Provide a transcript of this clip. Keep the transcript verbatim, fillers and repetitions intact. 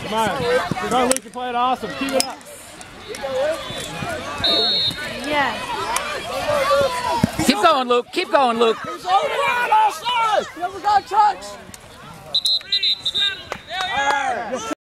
Come on. Go, Luke, you played awesome. Keep it up. Yeah. Keep going, Luke. Keep going, Luke. He's over it, outside. Never got touched.